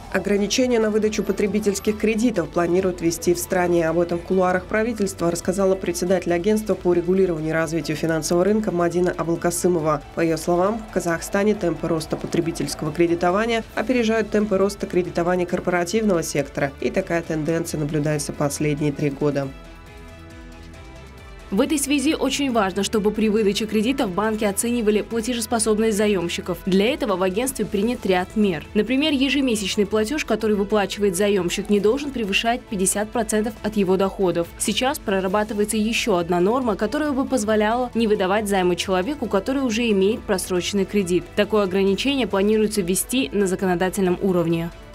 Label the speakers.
Speaker 1: Ограничения на выдачу потребительских кредитов планируют ввести в стране. Об этом в кулуарах правительства рассказала председатель агентства по регулированию и развитию финансового рынка Мадина Абылкасымова. По ее словам, в Казахстане темпы роста потребительского кредитования опережают темпы роста кредитования корпоративного сектора. И такая тенденция наблюдается последние 3 года.
Speaker 2: В этой связи очень важно, чтобы при выдаче кредитов банки оценивали платежеспособность заемщиков. Для этого в агентстве принят ряд мер. Например, ежемесячный платеж, который выплачивает заемщик, не должен превышать 50% от его доходов. Сейчас прорабатывается еще одна норма, которая бы позволяла не выдавать займы человеку, который уже имеет просроченный кредит. Такое ограничение планируется ввести на законодательном уровне.